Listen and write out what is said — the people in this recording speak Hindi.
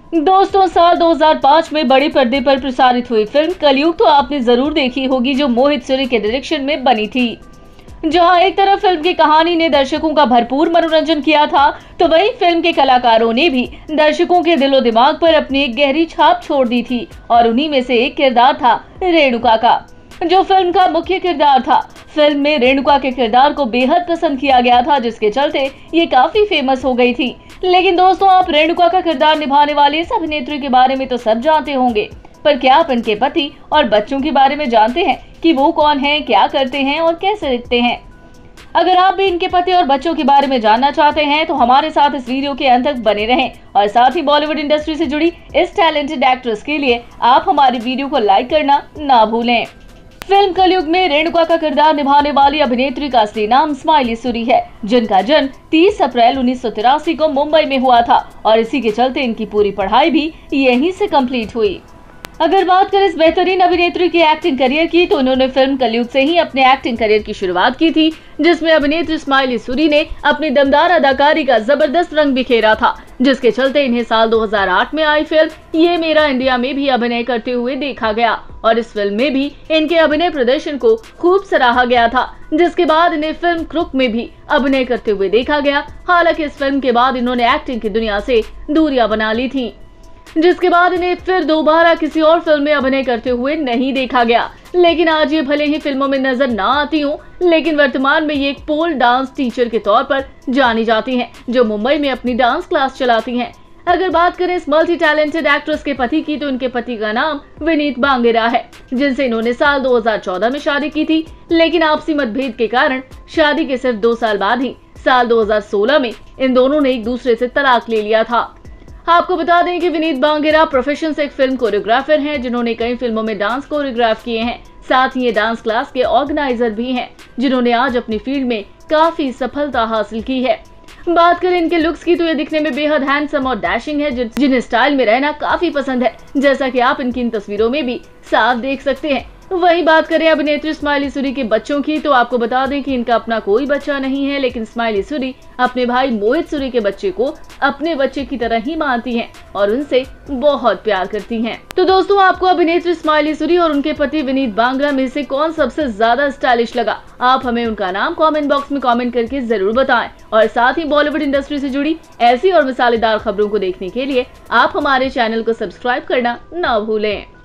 दोस्तों, साल 2005 में बड़े पर्दे पर प्रसारित हुई फिल्म कलयुग तो आपने जरूर देखी होगी, जो मोहित सूरी के डायरेक्शन में बनी थी। जहां एक तरफ फिल्म की कहानी ने दर्शकों का भरपूर मनोरंजन किया था, तो वहीं फिल्म के कलाकारों ने भी दर्शकों के दिलो दिमाग पर अपनी एक गहरी छाप छोड़ दी थी। और उन्हीं में से एक किरदार था रेणुका का, जो फिल्म का मुख्य किरदार था। फिल्म में रेणुका के किरदार को बेहद पसंद किया गया था, जिसके चलते ये काफी फेमस हो गई थी। लेकिन दोस्तों, आप रेणुका का किरदार निभाने वाली इस अभिनेत्री के बारे में तो सब जानते होंगे, पर क्या आप इनके पति और बच्चों के बारे में जानते हैं कि वो कौन हैं, क्या करते हैं और कैसे दिखते हैं? अगर आप भी इनके पति और बच्चों के बारे में जानना चाहते हैं तो हमारे साथ इस वीडियो के अंत तक बने रहें। और साथ ही बॉलीवुड इंडस्ट्री से जुड़ी इस टैलेंटेड एक्ट्रेस के लिए आप हमारे वीडियो को लाइक करना ना भूलें। फिल्म कलयुग में रेणुका का किरदार निभाने वाली अभिनेत्री का असली नाम स्माइली सूरी है, जिनका जन्म 30 अप्रैल 1983 को मुंबई में हुआ था और इसी के चलते इनकी पूरी पढ़ाई भी यहीं से कंप्लीट हुई। अगर बात करें इस बेहतरीन अभिनेत्री की एक्टिंग करियर की, तो उन्होंने फिल्म कलयुग से ही अपने एक्टिंग करियर की शुरुआत की थी, जिसमें अभिनेत्री स्माइली सूरी ने अपनी दमदार अदाकारी का जबरदस्त रंग बिखेरा था, जिसके चलते इन्हें साल 2008 में आई फिल्म ये मेरा इंडिया में भी अभिनय करते हुए देखा गया। और इस फिल्म में भी इनके अभिनय प्रदर्शन को खूब सराहा गया था, जिसके बाद इन्हें फिल्म क्रुक में भी अभिनय करते हुए देखा गया। हालांकि इस फिल्म के बाद इन्होंने एक्टिंग की दुनिया से दूरियां बना ली थी, जिसके बाद इन्हें फिर दोबारा किसी और फिल्म में अभिनय करते हुए नहीं देखा गया। लेकिन आज ये भले ही फिल्मों में नजर ना आती हूँ, लेकिन वर्तमान में ये एक पोल डांस टीचर के तौर पर जानी जाती हैं, जो मुंबई में अपनी डांस क्लास चलाती हैं। अगर बात करें इस मल्टी टैलेंटेड एक्ट्रेस के पति की, तो इनके पति का नाम विनीत बांगेरा है, जिनसे इन्होंने साल 2014 में शादी की थी। लेकिन आपसी मतभेद के कारण शादी के सिर्फ 2 साल बाद ही साल 2016 में इन दोनों ने एक दूसरे से तलाक ले लिया था। आपको बता दें कि विनीत बांगेरा प्रोफेशन से एक फिल्म कोरियोग्राफर हैं, जिन्होंने कई फिल्मों में डांस कोरियोग्राफ किए हैं। साथ ही ये डांस क्लास के ऑर्गेनाइजर भी हैं, जिन्होंने आज अपनी फील्ड में काफी सफलता हासिल की है। बात करें इनके लुक्स की, तो ये दिखने में बेहद हैंडसम और डैशिंग है, जिन्हें स्टाइल में रहना काफी पसंद है, जैसा कि आप इनकी इन तस्वीरों में भी साफ देख सकते हैं। वहीं बात करें अभिनेत्री स्माइली सूरी के बच्चों की, तो आपको बता दें कि इनका अपना कोई बच्चा नहीं है, लेकिन स्माइली सूरी अपने भाई मोहित सूरी के बच्चे को अपने बच्चे की तरह ही मानती हैं और उनसे बहुत प्यार करती हैं। तो दोस्तों, आपको अभिनेत्री स्माइली सूरी और उनके पति विनीत बांगेरा में से कौन सबसे ज्यादा स्टाइलिश लगा? आप हमें उनका नाम कमेंट बॉक्स में कमेंट करके जरूर बताएं। और साथ ही बॉलीवुड इंडस्ट्री से जुड़ी ऐसी और मिसालेदार खबरों को देखने के लिए आप हमारे चैनल को सब्सक्राइब करना ना भूलें।